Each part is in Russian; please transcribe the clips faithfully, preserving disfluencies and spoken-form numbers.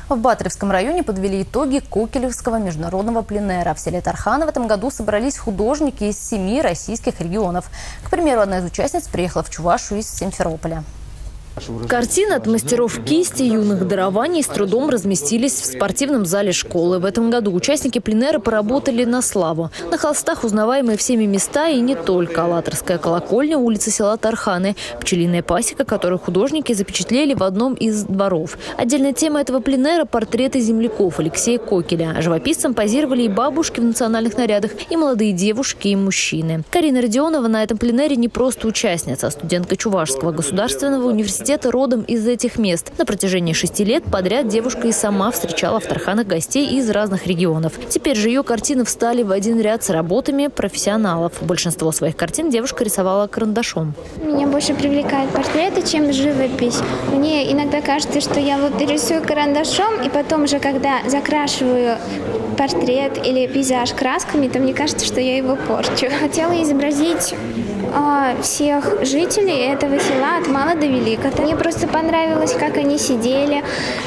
В Батыревском районе подвели итоги Кокелевского международного пленэра. В селе Тарханы в этом году собрались художники из семи российских регионов. К примеру, одна из участниц приехала в Чувашию из Симферополя. Картины от мастеров кисти юных дарований с трудом разместились в спортивном зале школы. В этом году участники пленэра поработали на славу. На холстах узнаваемые всеми места и не только. Аллаторская колокольня, улица села Тарханы, пчелиная пасека, которую художники запечатлели в одном из дворов. Отдельная тема этого пленэра – портреты земляков Алексея Кокеля. Живописцам позировали и бабушки в национальных нарядах, и молодые девушки, и мужчины. Карина Родионова на этом пленэре не просто участница, а студентка Чувашского государственного университета, родом из этих мест. На протяжении шести лет подряд девушка и сама встречала в Тарханах гостей из разных регионов. Теперь же ее картины встали в один ряд с работами профессионалов. Большинство своих картин девушка рисовала карандашом. Меня больше привлекают портреты, чем живопись. Мне иногда кажется, что я вот рисую карандашом, и потом уже, когда закрашиваю портрет или пейзаж красками, то мне кажется, что я его порчу. Хотела изобразить э, всех жителей этого села от мала до велика. Мне просто понравилось, как они сидели,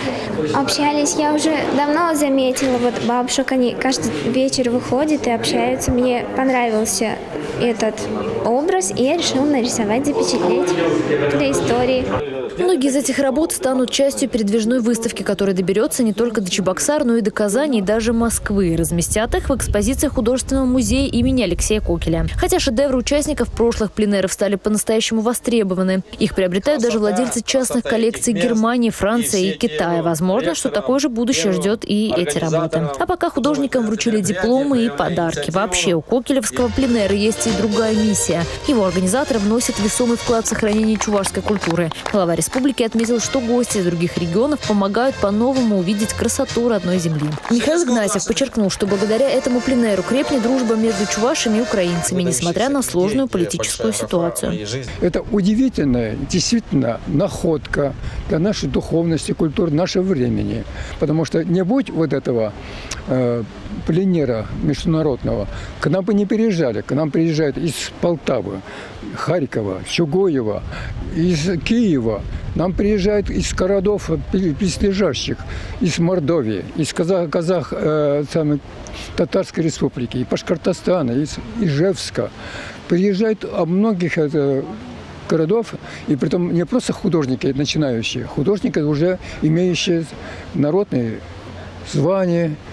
общались. Я уже давно заметила, вот бабушек, они каждый вечер выходят и общаются. Мне понравился этот образ, и я решила нарисовать, запечатлеть для истории. Многие из этих работ станут частью передвижной выставки, которая доберется не только до Чебоксар, но и до Казани, и даже Москвы. Разместят их в экспозиции художественного музея имени Алексея Кокеля. Хотя шедевры участников прошлых пленэров стали по-настоящему востребованы. Их приобретают даже владельцы частных коллекций Германии, Франции и Китая. Возможно, что такое же будущее ждет и эти работы. А пока художникам вручили дипломы и подарки. Вообще у Кокелевского пленэра есть и другая миссия. Его организаторы вносят весомый вклад в сохранение чувашской культуры. Глава республики отметил, что гости из других регионов помогают по-новому увидеть красоту родной земли. Михаил Игнатьев подчеркнул, что благодаря этому пленэру крепнет дружба между чувашами и украинцами, несмотря на сложную политическую ситуацию. Это удивительная, действительно, находка для нашей духовности, культуры, нашего времени. Потому что не будь вот этого э, пленэра международного, к нам бы не приезжали. К нам приезжают из Полтавы, Харькова, Чугуева, из Киева. Нам приезжают из городов близлежащих, из Мордовии, из Казах, Казах э, самой, Татарской республики, из Башкортостана, из Ижевска. Приезжают о многих это, городов, и притом не просто художники начинающие, художники уже имеющие народные звания,